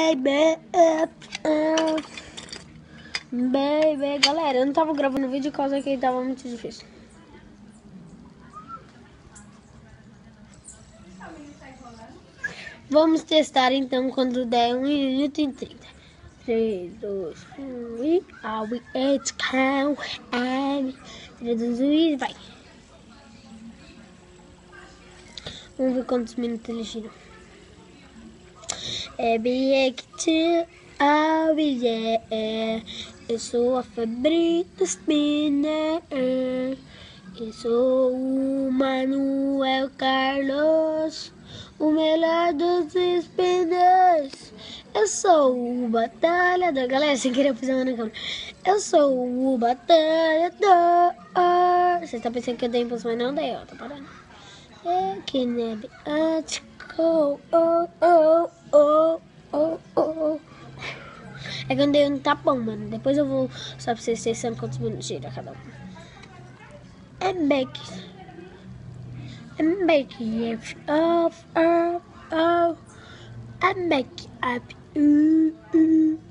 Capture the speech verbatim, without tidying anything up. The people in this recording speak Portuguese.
baby. Baby. Galera, eu não tava gravando vídeo por causa que tava muito difícil. Vamos testar então quando der um minuto e trinta. três, dois, um e... Are we at count? três, dois, um e... Vai. Vamos ver quantos minutos ele gira. É bem que oh yeah. Eu sou a febre dos spinner. Eu sou o Manuel Carlos, o melhor dos spinners. Eu sou o batalhador. Galera, sem querer pisar na câmera. Eu sou o batalhador. Você tá pensando que eu dei impulso, mas não dei, ó. Tá parando. É que neve antes. Oh, oh, oh, oh, oh, oh. É que eu dei um tapão, mano. Depois eu vou só pra vocês terem quantos minutos gira cada um. I'm back. I'm back. Yes. Oh, oh, oh. I'm back up. Uh, uh.